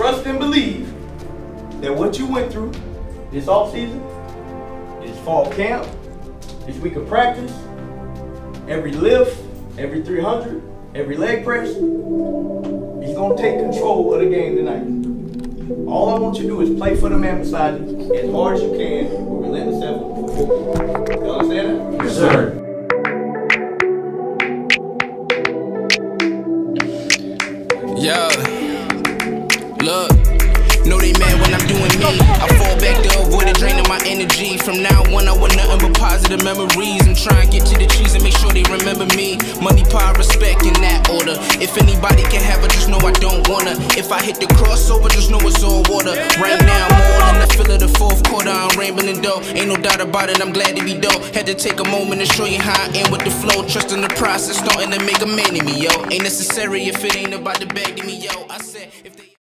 trust and believe that what you went through this off season, this fall camp, this week of practice, every lift, every 300, every leg press, he's gonna take control of the game tonight. All I want you to do is play for the man beside you as hard as you can with relentless effort. You understand that? Yes, sir. Yeah, look, know they mad when I'm doing me. I fall back to avoid it, draining my energy. From now on, I want nothing but positive memories. I'm trying to get to the cheese and make sure they remember me. Money, power, respect in that order. If anybody can have it, just know I don't wanna. If I hit the crossover, just know it's all water. Right now, I'm all in the fill of the fourth quarter. I'm rambling dough, ain't no doubt about it, I'm glad to be dope. Had to take a moment to show you how I am with the flow. Trusting the process, starting to make a man of me, yo. Ain't necessary if it ain't about the bag to me, yo. I said, if they